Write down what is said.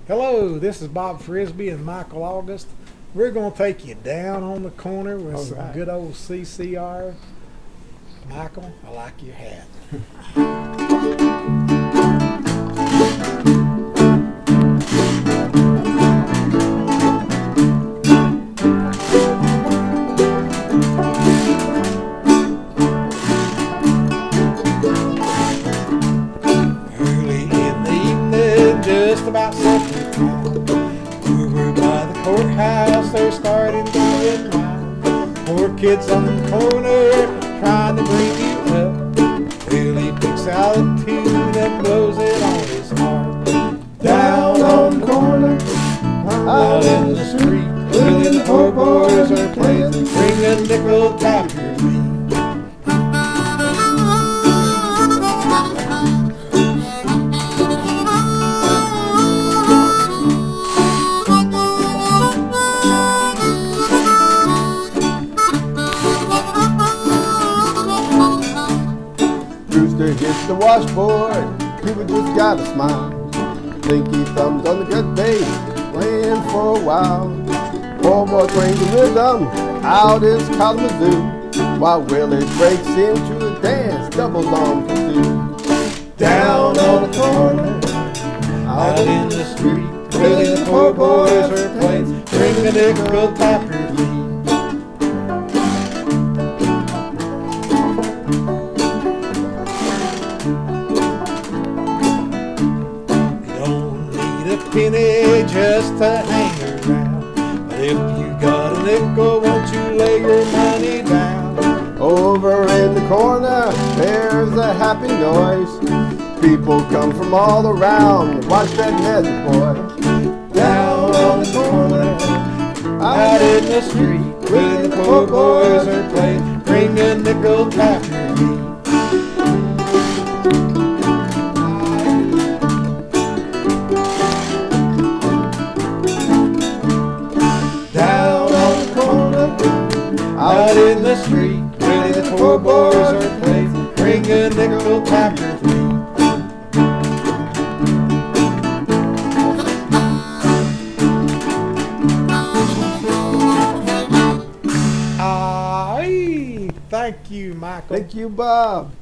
Hello, this is Bob Frisbee and Michael August. We're going to take you down on the corner with some good old CCR. Michael, I like your hat. Early in the evening, just about supper time, over by the courthouse, they're starting to get wild. Poor kids on the corner trying to bring you up. Well, he picks out a tune and blows it on his heart. Down on the corner, out in the street, Willie and the poor boys are playing, bring a nickel, tap your feet. Brewster hits the washboard, people just gotta smile. Slinky thumbs on the gut bass, playing for a while. Poor boy swings the rhythm out his Kalamazoo, while Willie breaks into a dance, doubles on for two. Down on the corner, out in the street, Willie and the poor boys are playing, bring a nickel, tap your feet. Penny just to hang around, but if you got a nickel, won't you lay your money down? Over in the corner, there's a happy noise. People come from all around to watch that magic boy. Down on the corner, out in the street, Willie and the poor boys are playing, bring a nickel, tap your feet. Out in the street, Willie the poor boys are playing, bring a nickel, tap your feet. Aye, thank you, Michael. Thank you, Bob.